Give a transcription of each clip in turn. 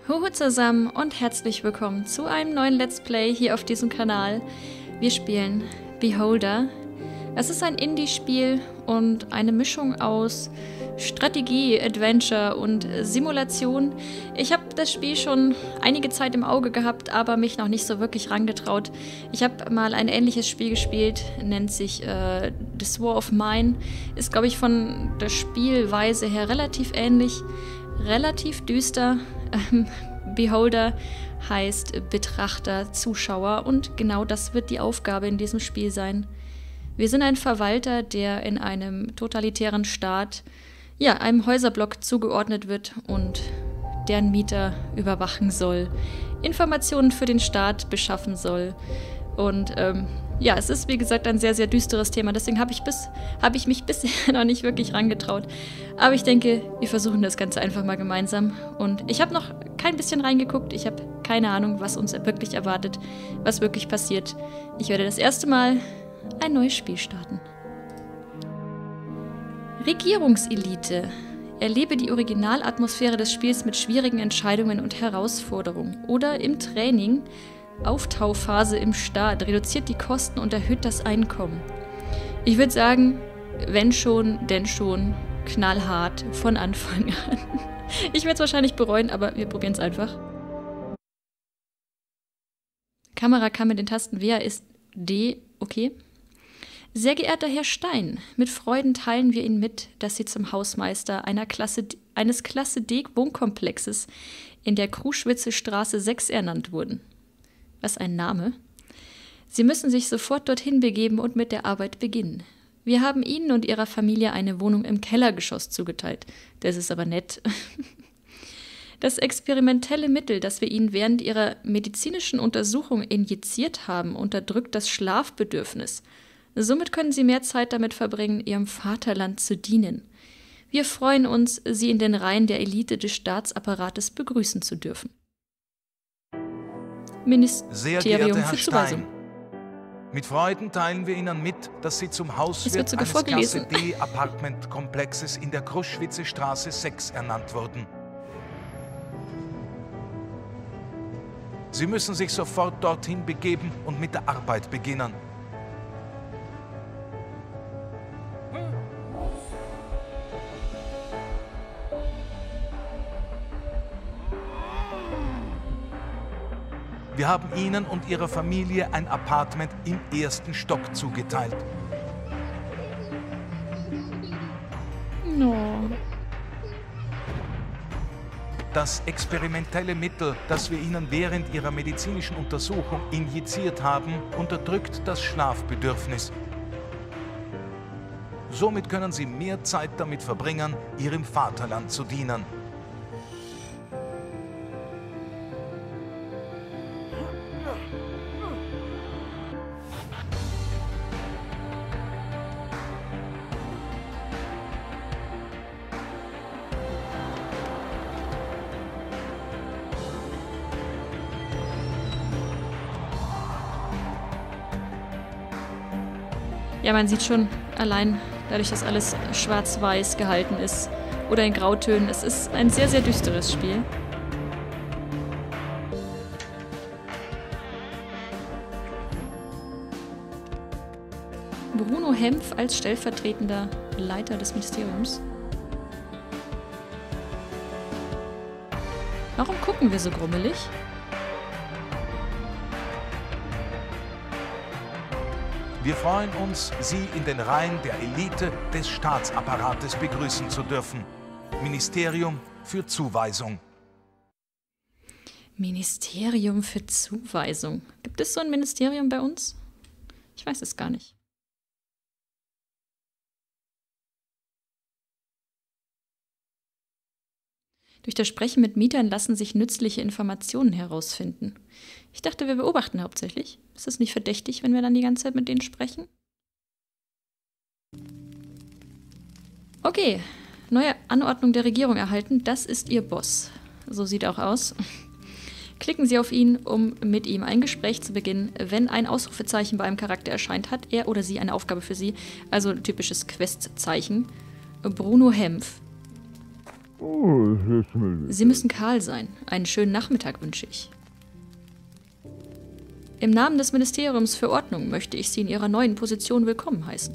Hallo zusammen und herzlich willkommen zu einem neuen Let's Play hier auf diesem Kanal. Wir spielen Beholder. Es ist ein Indie-Spiel und eine Mischung aus Strategie, Adventure und Simulation. Ich habe das Spiel schon einige Zeit im Auge gehabt, aber mich noch nicht so wirklich rangetraut. Ich habe mal ein ähnliches Spiel gespielt, nennt sich This War of Mine. Ist, glaube ich, von der Spielweise her relativ ähnlich, relativ düster. Beholder heißt Betrachter, Zuschauer und genau das wird die Aufgabe in diesem Spiel sein. Wir sind ein Verwalter, der in einem totalitären Staat, ja, einem Häuserblock zugeordnet wird und deren Mieter überwachen soll, Informationen für den Staat beschaffen soll. Und ja, es ist wie gesagt ein sehr, sehr düsteres Thema, deswegen habe ich mich bisher noch nicht wirklich rangetraut. Aber ich denke, wir versuchen das Ganze einfach mal gemeinsam. Und ich habe noch kein bisschen reingeguckt, ich habe keine Ahnung, was uns wirklich erwartet, was wirklich passiert. Ich werde das erste Mal ein neues Spiel starten. Regierungselite. Erlebe die Originalatmosphäre des Spiels mit schwierigen Entscheidungen und Herausforderungen. Oder im Training. Auftauphase im Staat. Reduziert die Kosten und erhöht das Einkommen. Ich würde sagen, wenn schon, denn schon. Knallhart von Anfang an. Ich werde es wahrscheinlich bereuen, aber wir probieren es einfach. Kamera kann mit den Tasten W ist D. Okay. Sehr geehrter Herr Stein, mit Freuden teilen wir Ihnen mit, dass Sie zum Hausmeister eines Klasse D Wohnkomplexes in der Kruszwice Straße 6 ernannt wurden. Was ein Name. Sie müssen sich sofort dorthin begeben und mit der Arbeit beginnen. Wir haben Ihnen und Ihrer Familie eine Wohnung im Kellergeschoss zugeteilt. Das ist aber nett. Das experimentelle Mittel, das wir Ihnen während Ihrer medizinischen Untersuchung injiziert haben, unterdrückt das Schlafbedürfnis. Somit können Sie mehr Zeit damit verbringen, Ihrem Vaterland zu dienen. Wir freuen uns, Sie in den Reihen der Elite des Staatsapparates begrüßen zu dürfen. Ministerium für Zuweisung. Mit Freuden teilen wir Ihnen mit, dass Sie zum Hauswirt eines Klasse D Apartmentkomplexes in der Kruszwice Straße 6 ernannt wurden. Sie müssen sich sofort dorthin begeben und mit der Arbeit beginnen. Wir haben Ihnen und Ihrer Familie ein Apartment im 1. Stock zugeteilt. No. Das experimentelle Mittel, das wir Ihnen während Ihrer medizinischen Untersuchung injiziert haben, unterdrückt das Schlafbedürfnis. Somit können Sie mehr Zeit damit verbringen, Ihrem Vaterland zu dienen. Ja, man sieht schon allein dadurch, dass alles schwarz-weiß gehalten ist oder in Grautönen. Es ist ein sehr, sehr düsteres Spiel. Bruno Hempf als stellvertretender Leiter des Ministeriums. Warum gucken wir so grummelig? Wir freuen uns, Sie in den Reihen der Elite des Staatsapparates begrüßen zu dürfen. Ministerium für Zuweisung. Ministerium für Zuweisung. Gibt es so ein Ministerium bei uns? Ich weiß es gar nicht. Durch das Sprechen mit Mietern lassen sich nützliche Informationen herausfinden. Ich dachte, wir beobachten hauptsächlich. Ist das nicht verdächtig, wenn wir dann die ganze Zeit mit denen sprechen? Okay, neue Anordnung der Regierung erhalten. Das ist Ihr Boss. So sieht er auch aus. Klicken Sie auf ihn, um mit ihm ein Gespräch zu beginnen. Wenn ein Ausrufezeichen bei einem Charakter erscheint, hat er oder sie eine Aufgabe für Sie. Also typisches Questzeichen. Bruno Hempf. Sie müssen Karl sein. Einen schönen Nachmittag wünsche ich. Im Namen des Ministeriums für Ordnung möchte ich Sie in Ihrer neuen Position willkommen heißen.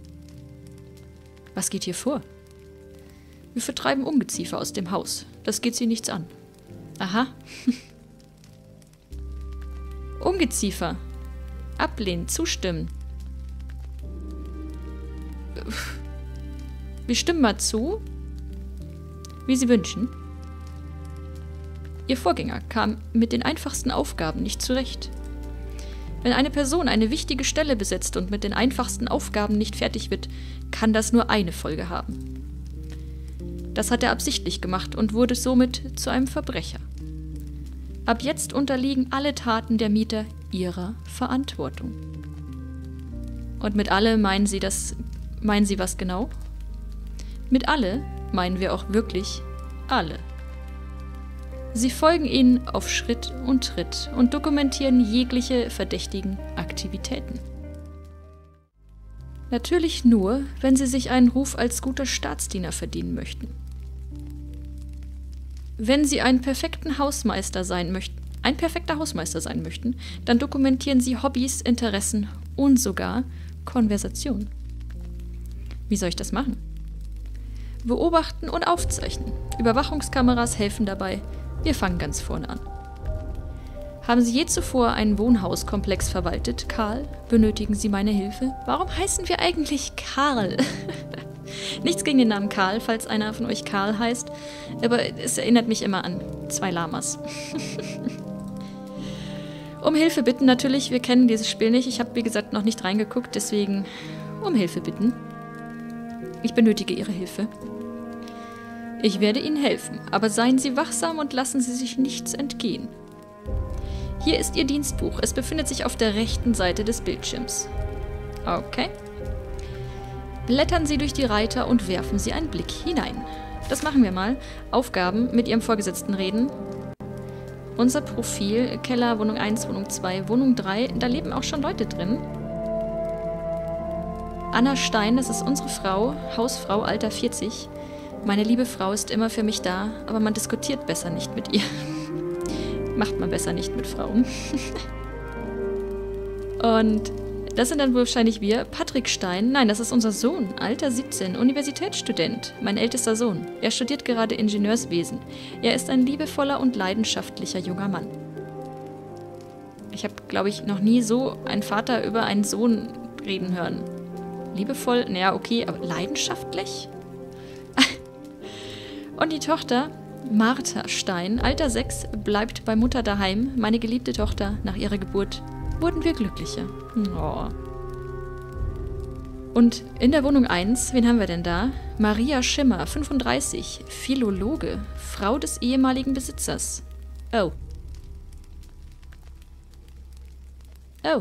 Was geht hier vor? Wir vertreiben Ungeziefer aus dem Haus. Das geht Sie nichts an. Aha. Ungeziefer. Ablehnen, zustimmen. Wir stimmen mal zu, wie Sie wünschen. Ihr Vorgänger kam mit den einfachsten Aufgaben nicht zurecht. Wenn eine Person eine wichtige Stelle besetzt und mit den einfachsten Aufgaben nicht fertig wird, kann das nur eine Folge haben. Das hat er absichtlich gemacht und wurde somit zu einem Verbrecher. Ab jetzt unterliegen alle Taten der Mieter ihrer Verantwortung. Und mit alle meinen Sie was genau? Mit alle meinen wir auch wirklich alle. Sie folgen ihnen auf Schritt und Tritt und dokumentieren jegliche verdächtigen Aktivitäten. Natürlich nur, wenn sie sich einen Ruf als guter Staatsdiener verdienen möchten. Wenn sie ein perfekter Hausmeister sein möchten, dann dokumentieren sie Hobbys, Interessen und sogar Konversation. Wie soll ich das machen? Beobachten und aufzeichnen. Überwachungskameras helfen dabei. Wir fangen ganz vorne an. Haben Sie je zuvor einen Wohnhauskomplex verwaltet, Karl? Benötigen Sie meine Hilfe? Warum heißen wir eigentlich Karl? Nichts gegen den Namen Karl, falls einer von euch Karl heißt, aber es erinnert mich immer an 2 Lamas. Um Hilfe bitten natürlich, wir kennen dieses Spiel nicht. Ich habe, wie gesagt, noch nicht reingeguckt, deswegen um Hilfe bitten. Ich benötige Ihre Hilfe. Ich werde Ihnen helfen, aber seien Sie wachsam und lassen Sie sich nichts entgehen. Hier ist Ihr Dienstbuch. Es befindet sich auf der rechten Seite des Bildschirms. Okay. Blättern Sie durch die Reiter und werfen Sie einen Blick hinein. Das machen wir mal. Aufgaben, mit Ihrem Vorgesetzten reden. Unser Profil, Keller, Wohnung 1, Wohnung 2, Wohnung 3, da leben auch schon Leute drin. Anna Stein, das ist unsere Frau, Hausfrau, Alter 40. Meine liebe Frau ist immer für mich da, aber man diskutiert besser nicht mit ihr. Macht man besser nicht mit Frauen. Und das sind dann wahrscheinlich wir. Patrick Stein, nein, das ist unser Sohn, Alter 17, Universitätsstudent, mein ältester Sohn. Er studiert gerade Ingenieurswesen. Er ist ein liebevoller und leidenschaftlicher junger Mann. Ich habe, glaube ich, noch nie so einen Vater über einen Sohn reden hören. Liebevoll, naja, okay, aber leidenschaftlich? Und die Tochter, Martha Stein, Alter 6, bleibt bei Mutter daheim. Meine geliebte Tochter, nach ihrer Geburt wurden wir glücklicher. Oh. Und in der Wohnung 1, wen haben wir denn da? Maria Schimmer, 35, Philologe, Frau des ehemaligen Besitzers. Oh. Oh.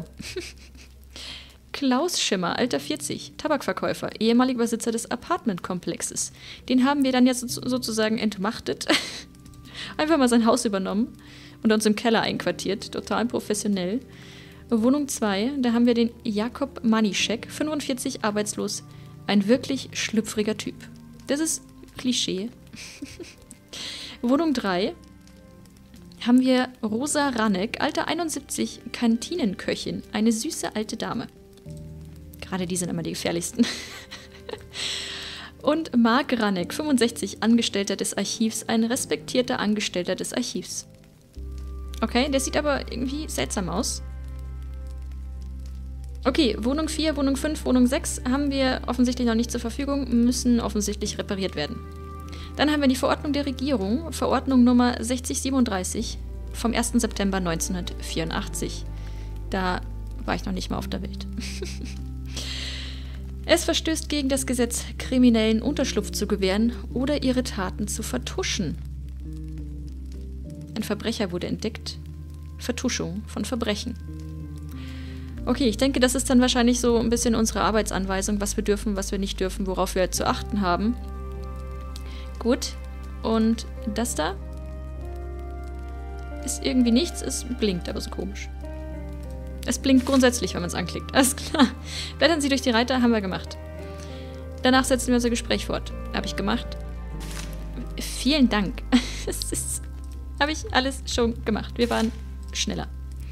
Klaus Schimmer, Alter 40, Tabakverkäufer, ehemaliger Besitzer des Apartmentkomplexes. Den haben wir dann jetzt sozusagen entmachtet. Einfach mal sein Haus übernommen und uns im Keller einquartiert. Total professionell. Wohnung 2, da haben wir den Jakob Manischek, 45, arbeitslos. Ein wirklich schlüpfriger Typ. Das ist Klischee. Wohnung 3 haben wir Rosa Ranneck, Alter 71, Kantinenköchin. Eine süße alte Dame. Gerade die sind immer die gefährlichsten. Und Marc Ranneck, 65, Angestellter des Archivs, ein respektierter Angestellter des Archivs. Okay, der sieht aber irgendwie seltsam aus. Okay, Wohnung 4, Wohnung 5, Wohnung 6 haben wir offensichtlich noch nicht zur Verfügung, müssen offensichtlich repariert werden. Dann haben wir die Verordnung der Regierung, Verordnung Nummer 6037 vom 1. September 1984. Da war ich noch nicht mal auf der Welt. Es verstößt gegen das Gesetz, Kriminellen Unterschlupf zu gewähren oder ihre Taten zu vertuschen. Ein Verbrecher wurde entdeckt. Vertuschung von Verbrechen. Okay, ich denke, das ist dann wahrscheinlich so ein bisschen unsere Arbeitsanweisung, was wir dürfen, was wir nicht dürfen, worauf wir zu achten haben. Gut, und das da ist irgendwie nichts, es blinkt aber so komisch. Es blinkt grundsätzlich, wenn man es anklickt. Alles klar. Blättern Sie durch die Reiter, haben wir gemacht. Danach setzen wir unser Gespräch fort. Habe ich gemacht. Vielen Dank. Das habe ich alles schon gemacht. Wir waren schneller.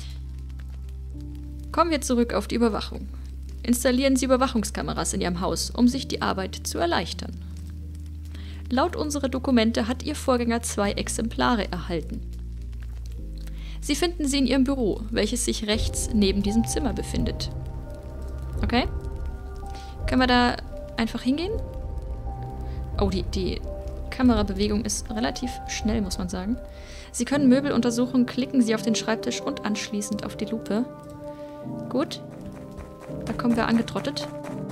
Kommen wir zurück auf die Überwachung. Installieren Sie Überwachungskameras in Ihrem Haus, um sich die Arbeit zu erleichtern. Laut unserer Dokumente hat Ihr Vorgänger 2 Exemplare erhalten. Sie finden sie in Ihrem Büro, welches sich rechts neben diesem Zimmer befindet. Okay? Können wir da einfach hingehen? Oh, die Kamerabewegung ist relativ schnell, muss man sagen. Sie können Möbel untersuchen, klicken Sie auf den Schreibtisch und anschließend auf die Lupe. Gut. Da kommen wir angetrottet.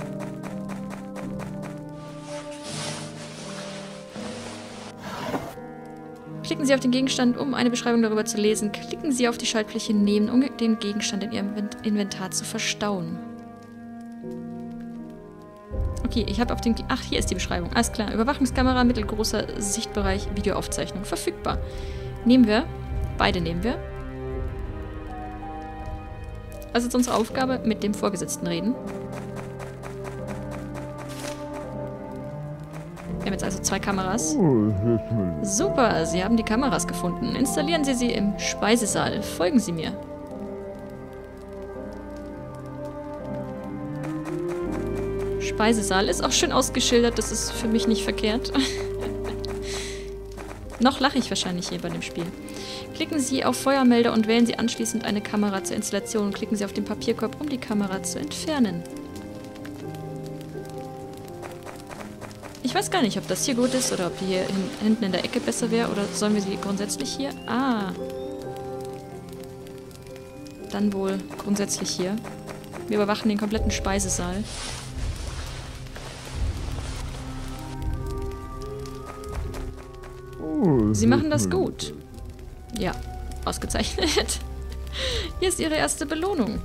Klicken Sie auf den Gegenstand, um eine Beschreibung darüber zu lesen. Klicken Sie auf die Schaltfläche neben, um den Gegenstand in Ihrem Inventar zu verstauen. Okay, ich habe auf den... Ach, hier ist die Beschreibung. Alles klar. Überwachungskamera, mittelgroßer Sichtbereich, Videoaufzeichnung. Verfügbar. Nehmen wir. Beide nehmen wir. Was ist unsere Aufgabe? Mit dem Vorgesetzten reden. Wir haben jetzt also 2 Kameras. Super, Sie haben die Kameras gefunden. Installieren Sie sie im Speisesaal. Folgen Sie mir. Speisesaal ist auch schön ausgeschildert. Das ist für mich nicht verkehrt. Noch lache ich wahrscheinlich hier bei dem Spiel. Klicken Sie auf Feuermelder und wählen Sie anschließend eine Kamera zur Installation. Klicken Sie auf den Papierkorb, um die Kamera zu entfernen. Ich weiß gar nicht, ob das hier gut ist oder ob die hier hinten in der Ecke besser wäre. Oder sollen wir sie grundsätzlich hier? Ah. Dann wohl grundsätzlich hier. Wir überwachen den kompletten Speisesaal. Sie machen das gut. Ja, ausgezeichnet. Hier ist Ihre erste Belohnung.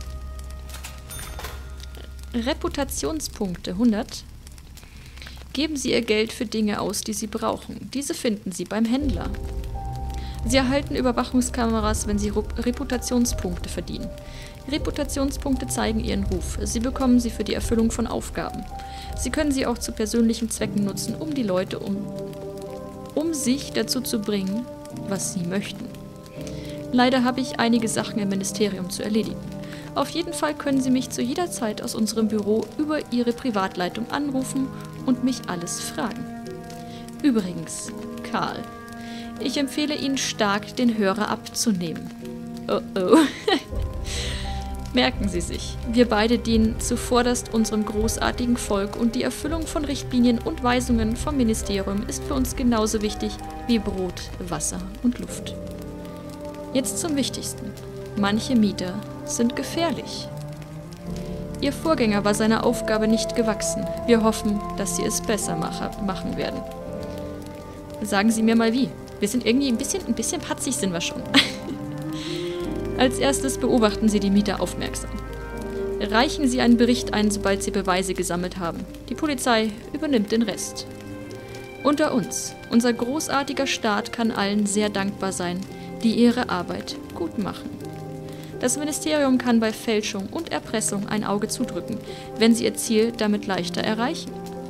Reputationspunkte 100. Geben Sie Ihr Geld für Dinge aus, die Sie brauchen. Diese finden Sie beim Händler. Sie erhalten Überwachungskameras, wenn Sie Reputationspunkte verdienen. Reputationspunkte zeigen Ihren Ruf. Sie bekommen sie für die Erfüllung von Aufgaben. Sie können sie auch zu persönlichen Zwecken nutzen, um die Leute um sich dazu zu bringen, was sie möchten. Leider habe ich einige Sachen im Ministerium zu erledigen. Auf jeden Fall können Sie mich zu jeder Zeit aus unserem Büro über Ihre Privatleitung anrufen und mich alles fragen. Übrigens, Karl, ich empfehle Ihnen stark, den Hörer abzunehmen. Oh oh. Merken Sie sich, wir beide dienen zuvorderst unserem großartigen Volk und die Erfüllung von Richtlinien und Weisungen vom Ministerium ist für uns genauso wichtig wie Brot, Wasser und Luft. Jetzt zum Wichtigsten. Manche Mieter sind gefährlich. Ihr Vorgänger war seiner Aufgabe nicht gewachsen. Wir hoffen, dass Sie es besser machen werden. Sagen Sie mir mal wie. Wir sind irgendwie ein bisschen patzig sind wir schon. Als erstes beobachten Sie die Mieter aufmerksam. Reichen Sie einen Bericht ein, sobald Sie Beweise gesammelt haben. Die Polizei übernimmt den Rest. Unter uns, unser großartiger Staat kann allen sehr dankbar sein, die ihre Arbeit gut machen. Das Ministerium kann bei Fälschung und Erpressung ein Auge zudrücken, wenn sie ihr Ziel damit leichter erreichen.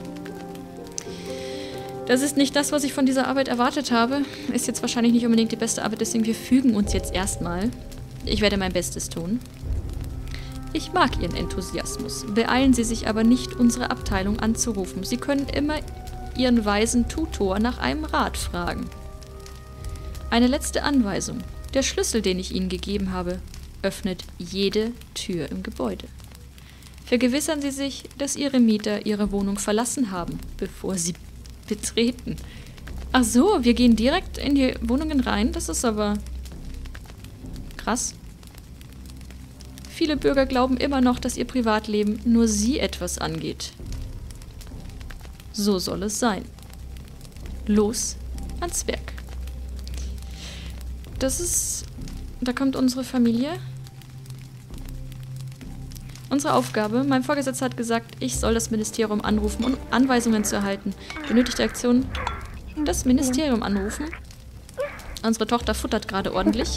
Das ist nicht das, was ich von dieser Arbeit erwartet habe. Ist jetzt wahrscheinlich nicht unbedingt die beste Arbeit, deswegen wir fügen uns jetzt erstmal. Ich werde mein Bestes tun. Ich mag Ihren Enthusiasmus. Beeilen Sie sich aber nicht, unsere Abteilung anzurufen. Sie können immer Ihren weisen Tutor nach einem Rat fragen. Eine letzte Anweisung. Der Schlüssel, den ich Ihnen gegeben habe, öffnet jede Tür im Gebäude. Vergewissern Sie sich, dass Ihre Mieter Ihre Wohnung verlassen haben, bevor sie betreten. Ach so, wir gehen direkt in die Wohnungen rein? Das ist aber krass. Viele Bürger glauben immer noch, dass ihr Privatleben nur sie etwas angeht. So soll es sein. Los ans Werk. Das ist... Da kommt unsere Familie. Unsere Aufgabe. Mein Vorgesetzter hat gesagt, ich soll das Ministerium anrufen, um Anweisungen zu erhalten. Benötigte Aktion. Das Ministerium anrufen. Unsere Tochter futtert gerade ordentlich.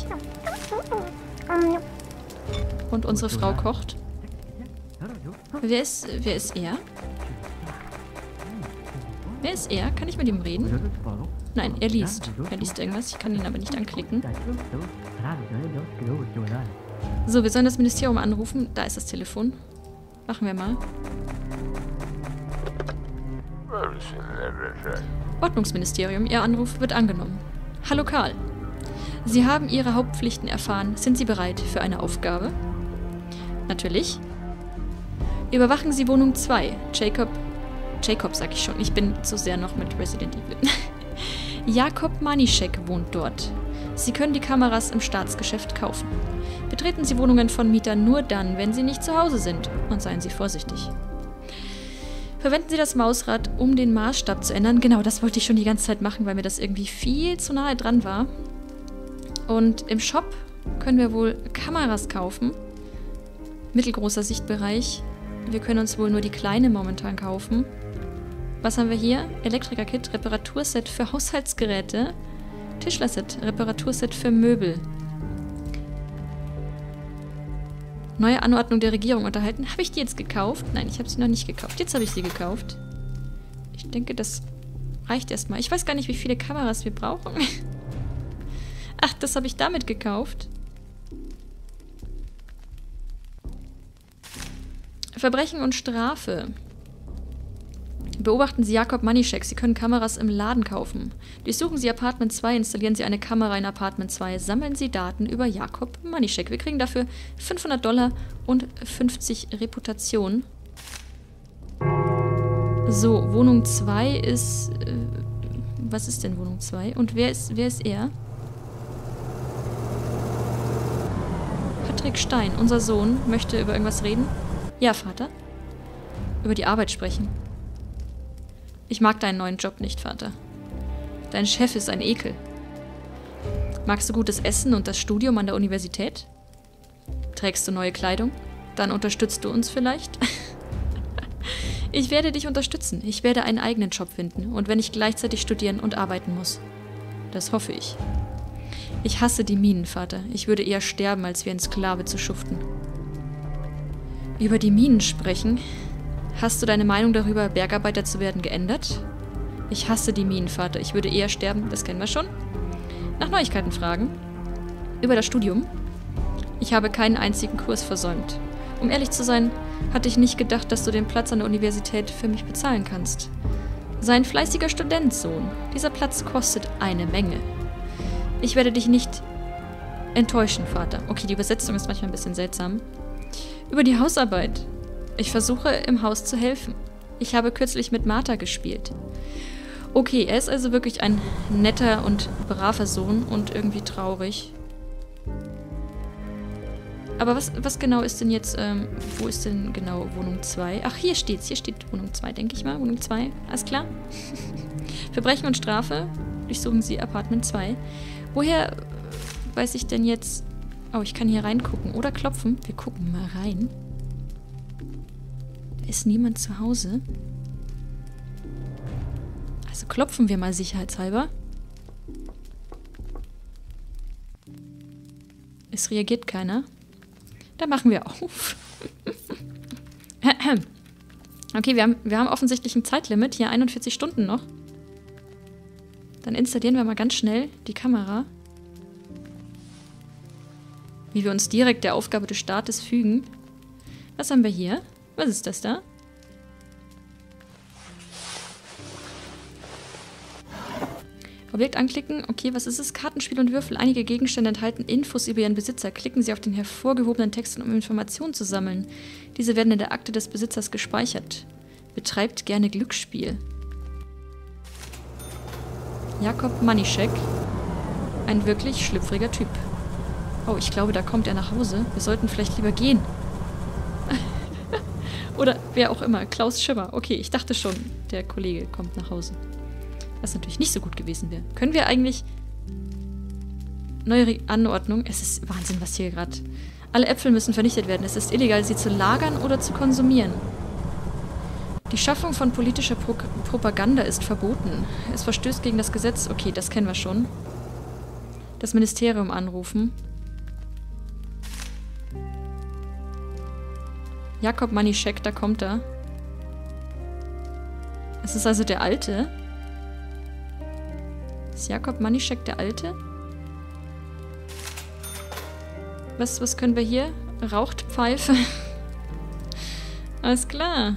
Und unsere Frau kocht. Wer ist er? Wer ist er? Kann ich mit ihm reden? Nein, er liest. Er liest irgendwas. Ich kann ihn aber nicht anklicken. So, wir sollen das Ministerium anrufen. Da ist das Telefon. Machen wir mal. Ordnungsministerium, Ihr Anruf wird angenommen. Hallo Karl. Sie haben Ihre Hauptpflichten erfahren. Sind Sie bereit für eine Aufgabe? Natürlich. Überwachen Sie Wohnung 2. Jacob sag ich schon. Ich bin zu sehr noch mit Resident Evil. Jakob Manischek wohnt dort. Sie können die Kameras im Staatsgeschäft kaufen. Betreten Sie Wohnungen von Mietern nur dann, wenn sie nicht zu Hause sind. Und seien Sie vorsichtig. Verwenden Sie das Mausrad, um den Maßstab zu ändern. Genau, das wollte ich schon die ganze Zeit machen, weil mir das irgendwie viel zu nahe dran war. Und im Shop können wir wohl Kameras kaufen. Mittelgroßer Sichtbereich. Wir können uns wohl nur die kleine momentan kaufen. Was haben wir hier? Elektriker-Kit, Reparaturset für Haushaltsgeräte. Tischlerset, Reparaturset für Möbel. Neue Anordnung der Regierung unterhalten. Habe ich die jetzt gekauft? Nein, ich habe sie noch nicht gekauft. Jetzt habe ich sie gekauft. Ich denke, das reicht erstmal. Ich weiß gar nicht, wie viele Kameras wir brauchen. Ach, das habe ich damit gekauft. Verbrechen und Strafe. Beobachten Sie Jakob Manischek. Sie können Kameras im Laden kaufen. Durchsuchen Sie Apartment 2, installieren Sie eine Kamera in Apartment 2, sammeln Sie Daten über Jakob Manischek. Wir kriegen dafür $500 und 50 Reputation. So, Wohnung 2 ist... was ist denn Wohnung 2? Und wer ist er? Patrick Stein, unser Sohn, möchte über irgendwas reden. Ja, Vater. Über die Arbeit sprechen. Ich mag deinen neuen Job nicht, Vater. Dein Chef ist ein Ekel. Magst du gutes Essen und das Studium an der Universität? Trägst du neue Kleidung? Dann unterstützt du uns vielleicht? Ich werde dich unterstützen. Ich werde einen eigenen Job finden. Und wenn ich gleichzeitig studieren und arbeiten muss. Das hoffe ich. Ich hasse die Minen, Vater. Ich würde eher sterben, als wie ein Sklave zu schuften. Über die Minen sprechen... Hast du deine Meinung darüber, Bergarbeiter zu werden, geändert? Ich hasse die Minen, Vater. Ich würde eher sterben, das kennen wir schon. Nach Neuigkeiten fragen. Über das Studium. Ich habe keinen einzigen Kurs versäumt. Um ehrlich zu sein, hatte ich nicht gedacht, dass du den Platz an der Universität für mich bezahlen kannst. Sei ein fleißiger Student, Sohn. Dieser Platz kostet eine Menge. Ich werde dich nicht enttäuschen, Vater. Okay, die Übersetzung ist manchmal ein bisschen seltsam. Über die Hausarbeit. Ich versuche, im Haus zu helfen. Ich habe kürzlich mit Martha gespielt. Okay, er ist also wirklich ein netter und braver Sohn und irgendwie traurig. Aber was genau ist denn jetzt, wo ist denn genau Wohnung 2? Ach, hier steht's. Hier steht Wohnung 2, denke ich mal. Wohnung 2, alles klar? Verbrechen und Strafe. Durchsuchen Sie Apartment 2. Woher weiß ich denn jetzt... Oh, ich kann hier reingucken. Oder klopfen. Wir gucken mal rein. Ist niemand zu Hause? Also klopfen wir mal sicherheitshalber. Es reagiert keiner. Da machen wir auf. Okay, wir haben offensichtlich ein Zeitlimit. Hier 41 Stunden noch. Dann installieren wir mal ganz schnell die Kamera. Wie wir uns direkt der Aufgabe des Staates fügen. Was haben wir hier? Was ist das da? Objekt anklicken. Okay, was ist es? Kartenspiel und Würfel. Einige Gegenstände enthalten Infos über ihren Besitzer. Klicken Sie auf den hervorgehobenen Text, um Informationen zu sammeln. Diese werden in der Akte des Besitzers gespeichert. Betreibt gerne Glücksspiel. Jakob Manischek. Ein wirklich schlüpfriger Typ. Oh, ich glaube, da kommt er nach Hause. Wir sollten vielleicht lieber gehen. Oder wer auch immer. Klaus Schimmer. Okay, ich dachte schon, der Kollege kommt nach Hause. Was natürlich nicht so gut gewesen wäre. Können wir eigentlich... Neue Anordnung. Es ist Wahnsinn, was hier gerade... Alle Äpfel müssen vernichtet werden. Es ist illegal, sie zu lagern oder zu konsumieren. Die Schaffung von politischer Propaganda ist verboten. Es verstößt gegen das Gesetz. Okay, das kennen wir schon. Das Ministerium anrufen. Jakob Manischek, da kommt er. Es ist also der Alte. Ist Jakob Manischek der Alte? Was können wir hier? Raucht Pfeife. Alles klar.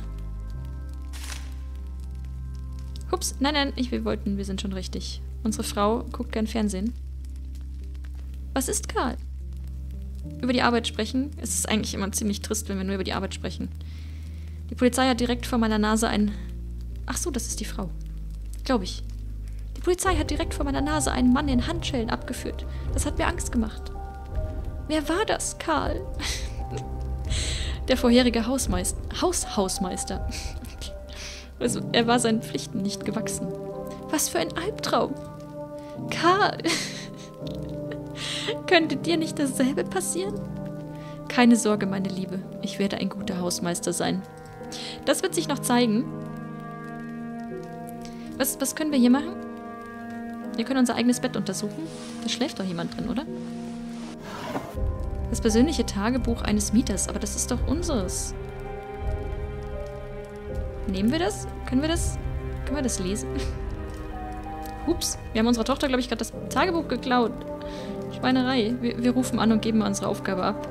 Ups, nein, wir sind schon richtig. Unsere Frau guckt gern Fernsehen. Was ist Karl? Über die Arbeit sprechen? Es ist eigentlich immer ziemlich trist, wenn wir nur über die Arbeit sprechen. Die Polizei hat direkt vor meiner Nase einen... Ach so, das ist die Frau. Glaube ich. Die Polizei hat direkt vor meiner Nase einen Mann in Handschellen abgeführt. Das hat mir Angst gemacht. Wer war das, Karl? Der vorherige Hausmeister. Also, er war seinen Pflichten nicht gewachsen. Was für ein Albtraum. Karl! Könnte dir nicht dasselbe passieren? Keine Sorge, meine Liebe. Ich werde ein guter Hausmeister sein. Das wird sich noch zeigen. Was können wir hier machen? Wir können unser eigenes Bett untersuchen. Da schläft doch jemand drin, oder? Das persönliche Tagebuch eines Mieters. Aber das ist doch unseres. Nehmen wir das? Können wir das lesen? Ups, wir haben unserer Tochter, glaube ich, gerade das Tagebuch geklaut. Schweinerei. Wir rufen an und geben unsere Aufgabe ab.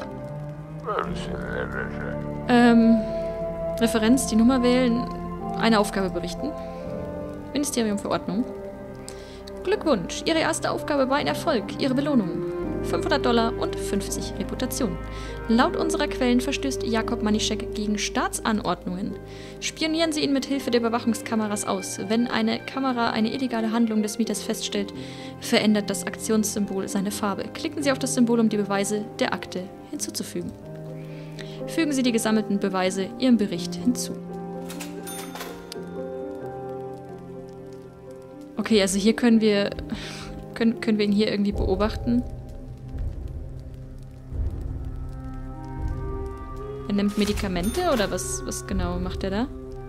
Referenz, die Nummer wählen, eine Aufgabe berichten. Ministerium für Ordnung. Glückwunsch, Ihre erste Aufgabe war ein Erfolg. Ihre Belohnung. $500 und 50 Reputation. Laut unserer Quellen verstößt Jakob Manischek gegen Staatsanordnungen. Spionieren Sie ihn mit Hilfe der Überwachungskameras aus. Wenn eine Kamera eine illegale Handlung des Mieters feststellt, verändert das Aktionssymbol seine Farbe. Klicken Sie auf das Symbol, um die Beweise der Akte hinzuzufügen. Fügen Sie die gesammelten Beweise Ihrem Bericht hinzu. Okay, also hier können wir ihn hier irgendwie beobachten. Er nimmt Medikamente oder was genau macht er da?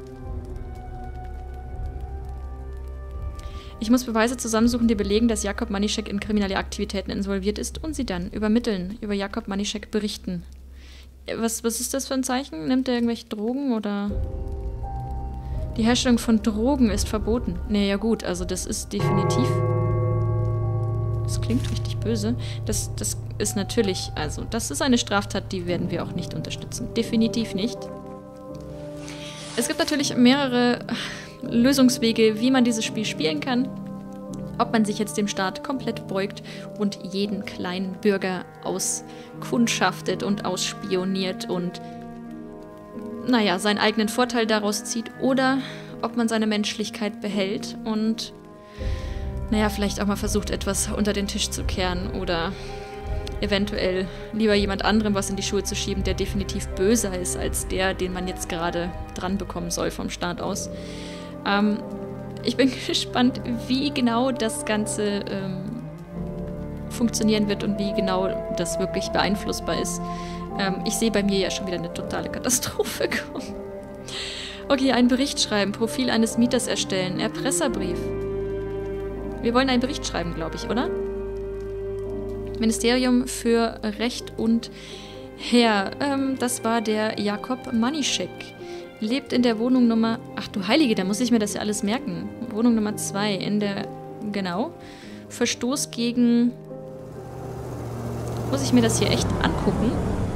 Ich muss Beweise zusammensuchen, die belegen, dass Jakob Manischek in kriminelle Aktivitäten involviert ist und sie dann über Jakob Manischek berichten. Was ist das für ein Zeichen? Nimmt er irgendwelche Drogen oder... Die Herstellung von Drogen ist verboten. Naja gut, also das ist definitiv... Das klingt richtig böse. Das ist natürlich... Also das ist eine Straftat, die werden wir auch nicht unterstützen. Definitiv nicht. Es gibt natürlich mehrere Lösungswege, wie man dieses Spiel spielen kann. Ob man sich jetzt dem Staat komplett beugt und jeden kleinen Bürger auskundschaftet und ausspioniert und, naja, seinen eigenen Vorteil daraus zieht. Oder ob man seine Menschlichkeit behält und, naja, vielleicht auch mal versucht, etwas unter den Tisch zu kehren oder eventuell lieber jemand anderem was in die Schuhe zu schieben, der definitiv böser ist als der, den man jetzt gerade dran bekommen soll vom Staat aus. Ich bin gespannt, wie genau das Ganze funktionieren wird und wie genau das wirklich beeinflussbar ist. Ich sehe bei mir ja schon wieder eine totale Katastrophe kommen. Okay, einen Bericht schreiben, Profil eines Mieters erstellen, Erpresserbrief. Wir wollen einen Bericht schreiben, glaube ich, oder? Ministerium für Recht und Heer. Das war der Jakob Manischek. Lebt in der Wohnung Nummer... Ach du Heilige, da muss ich mir das ja alles merken. Wohnung Nummer 2 in der... Genau. Verstoß gegen... Muss ich mir das hier echt angucken?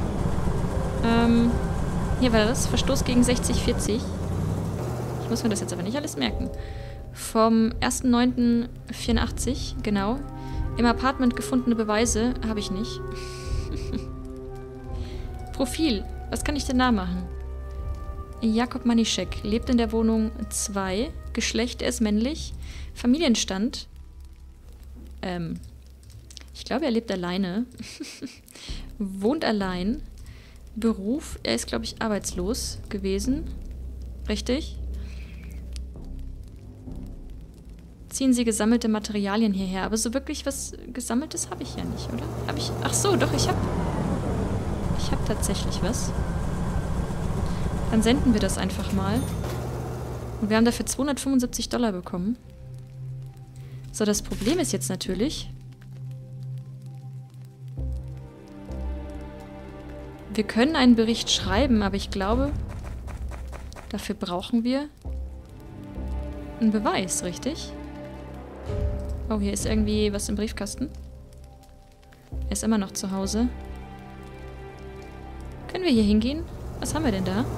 Hier war das. Verstoß gegen 6040. Ich muss mir das jetzt aber nicht alles merken. Vom 1.9.84, genau. Im Apartment gefundene Beweise habe ich nicht. Profil. Was kann ich denn da machen? Jakob Manischek lebt in der Wohnung 2. Geschlecht, er ist männlich. Familienstand. Ich glaube, er lebt alleine. Wohnt allein. Beruf, er ist, glaube ich, arbeitslos gewesen. Richtig? Ziehen Sie gesammelte Materialien hierher. Aber so wirklich was Gesammeltes habe ich ja nicht, oder? Habe ich... Ach so, doch, ich habe tatsächlich was. Dann senden wir das einfach mal. Und wir haben dafür $275 bekommen. So, das Problem ist jetzt natürlich... Wir können einen Bericht schreiben, aber ich glaube, dafür brauchen wir ein Beweis, richtig? Oh, hier ist irgendwie was im Briefkasten. Er ist immer noch zu Hause. Können wir hier hingehen? Was haben wir denn da?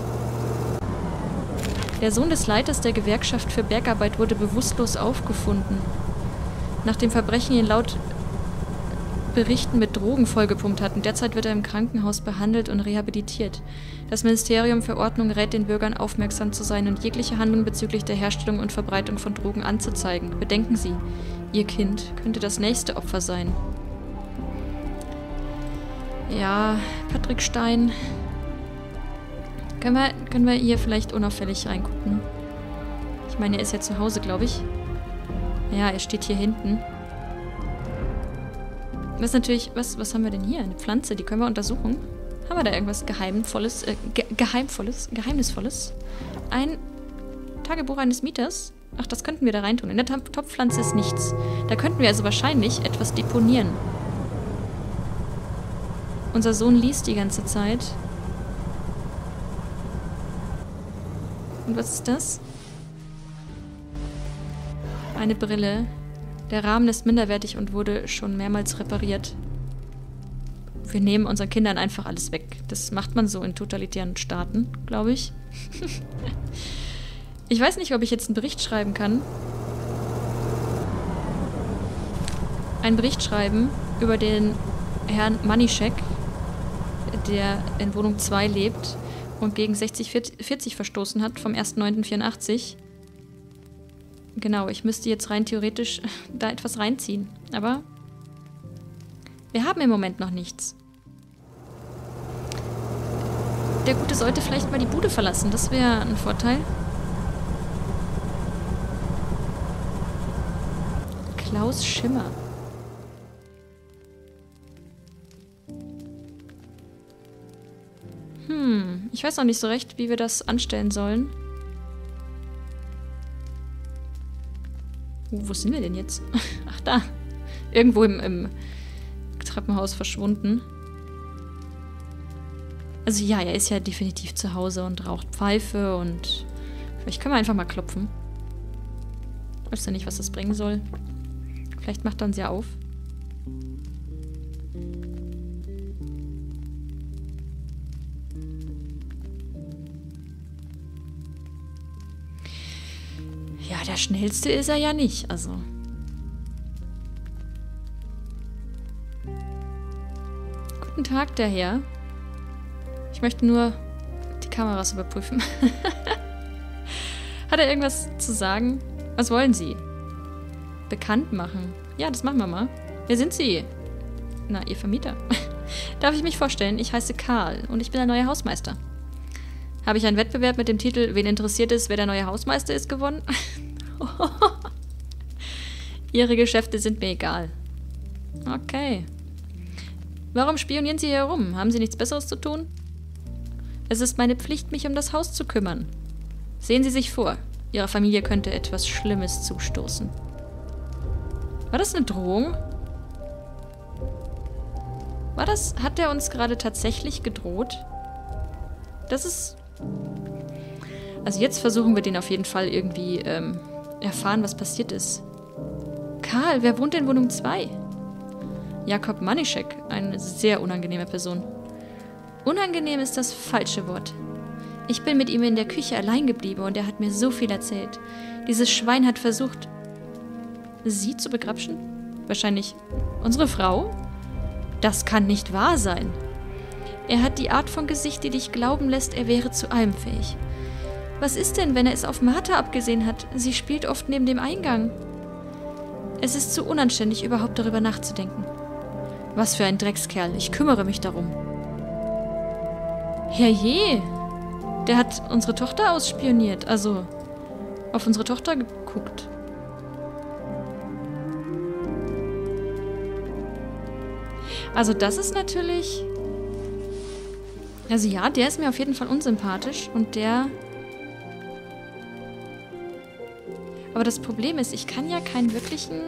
Der Sohn des Leiters der Gewerkschaft für Bergarbeit wurde bewusstlos aufgefunden. Nach dem Verbrechen ihn laut Berichten mit Drogen vollgepumpt hatten. Derzeit wird er im Krankenhaus behandelt und rehabilitiert. Das Ministerium für Ordnung rät den Bürgern, aufmerksam zu sein und jegliche Handlung bezüglich der Herstellung und Verbreitung von Drogen anzuzeigen. Bedenken Sie, Ihr Kind könnte das nächste Opfer sein. Ja, Patrick Stein. Können wir hier vielleicht unauffällig reingucken? Ich meine, er ist ja zu Hause, glaube ich. Ja, er steht hier hinten. Das ist natürlich... Was haben wir denn hier? Eine Pflanze, die können wir untersuchen. Haben wir da irgendwas Geheimnisvolles? Ein Tagebuch eines Mieters? Ach, das könnten wir da reintun. In der Topfpflanze ist nichts. Da könnten wir also wahrscheinlich etwas deponieren. Unser Sohn liest die ganze Zeit. Und was ist das? Eine Brille. Der Rahmen ist minderwertig und wurde schon mehrmals repariert. Wir nehmen unseren Kindern einfach alles weg. Das macht man so in totalitären Staaten, glaube ich. Ich weiß nicht, ob ich jetzt einen Bericht schreiben kann. Einen Bericht schreiben über den Herrn Manischek, der in Wohnung 2 lebt und gegen 6040 verstoßen hat vom 1.9.84. Genau, ich müsste jetzt rein theoretisch da etwas reinziehen. Aber wir haben im Moment noch nichts. Der Gute sollte vielleicht mal die Bude verlassen. Das wäre ein Vorteil. Klaus Schimmer. Ich weiß noch nicht so recht, wie wir das anstellen sollen. Wo sind wir denn jetzt? Ach, da. Irgendwo im Treppenhaus verschwunden. Also ja, er ist ja definitiv zu Hause und raucht Pfeife und... Vielleicht können wir einfach mal klopfen. Ich weiß ja nicht, was das bringen soll. Vielleicht macht er uns ja auf. Ja, der Schnellste ist er ja nicht, also. Guten Tag, der Herr. Ich möchte nur die Kameras überprüfen. Hat er irgendwas zu sagen? Was wollen Sie? Bekannt machen. Ja, das machen wir mal. Wer sind Sie? Na, Ihr Vermieter. Darf ich mich vorstellen? Ich heiße Karl und ich bin der neue Hausmeister. Habe ich einen Wettbewerb mit dem Titel Wen interessiert es, wer der neue Hausmeister ist, gewonnen? Ihre Geschäfte sind mir egal. Okay. Warum spionieren Sie hier herum? Haben Sie nichts Besseres zu tun? Es ist meine Pflicht, mich um das Haus zu kümmern. Sehen Sie sich vor, Ihrer Familie könnte etwas Schlimmes zustoßen. War das eine Drohung? Hat er uns gerade tatsächlich gedroht? Das ist... Also jetzt versuchen wir den auf jeden Fall irgendwie erfahren, was passiert ist. Karl, wer wohnt in Wohnung 2? Jakob Manischek, eine sehr unangenehme Person. Unangenehm ist das falsche Wort. Ich bin mit ihm in der Küche allein geblieben und er hat mir so viel erzählt. Dieses Schwein hat versucht, sie zu begrapschen? Wahrscheinlich unsere Frau? Das kann nicht wahr sein. Er hat die Art von Gesicht, die dich glauben lässt, er wäre zu allem fähig. Was ist denn, wenn er es auf Martha abgesehen hat? Sie spielt oft neben dem Eingang. Es ist zu unanständig, überhaupt darüber nachzudenken. Was für ein Dreckskerl, ich kümmere mich darum. Herrje, der hat unsere Tochter ausspioniert, also auf unsere Tochter geguckt. Also das ist natürlich... Also ja, der ist mir auf jeden Fall unsympathisch und der... Aber das Problem ist, ich kann ja keinen wirklichen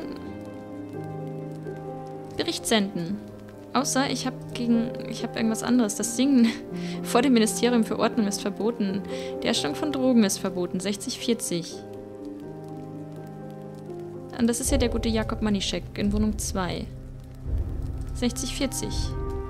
Bericht senden. Außer ich habe irgendwas anderes. Das Singen vor dem Ministerium für Ordnung ist verboten. Die Herstellung von Drogen ist verboten. 6040. Und das ist ja der gute Jakob Manischek in Wohnung 2. 6040.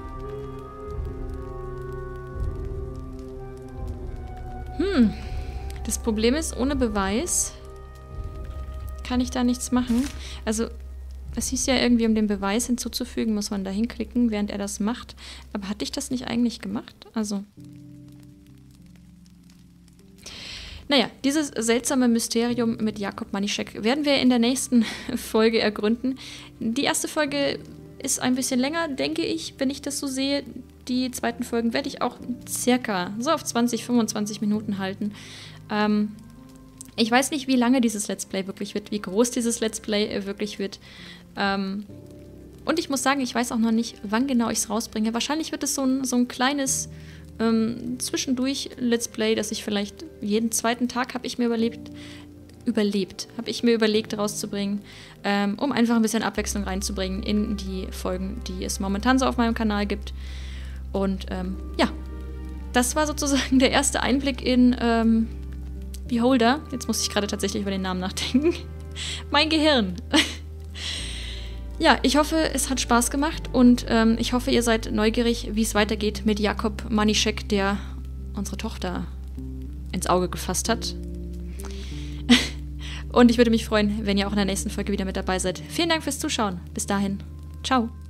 Das Problem ist, ohne Beweis kann ich da nichts machen. Also, es hieß ja irgendwie, um den Beweis hinzuzufügen, muss man da hinklicken, während er das macht. Aber hatte ich das nicht eigentlich gemacht? Also... Naja, dieses seltsame Mysterium mit Jakob Manischek werden wir in der nächsten Folge ergründen. Die erste Folge ist ein bisschen länger, denke ich, wenn ich das so sehe. Die zweiten Folgen werde ich auch circa so auf 20, 25 Minuten halten. Ich weiß nicht, wie lange dieses Let's Play wirklich wird, wie groß dieses Let's Play wirklich wird. Und ich muss sagen, ich weiß auch noch nicht, wann genau ich es rausbringe. Wahrscheinlich wird es so ein kleines zwischendurch Let's Play, dass ich vielleicht jeden zweiten Tag, habe ich mir überlegt rauszubringen, um einfach ein bisschen Abwechslung reinzubringen in die Folgen, die es momentan so auf meinem Kanal gibt. Und ja, das war sozusagen der erste Einblick in Beholder. Jetzt muss ich gerade tatsächlich über den Namen nachdenken. Mein Gehirn. Ja, ich hoffe, es hat Spaß gemacht und ich hoffe, ihr seid neugierig, wie es weitergeht mit Jakob Manischek, der unsere Tochter ins Auge gefasst hat. Und ich würde mich freuen, wenn ihr auch in der nächsten Folge wieder mit dabei seid. Vielen Dank fürs Zuschauen. Bis dahin. Ciao.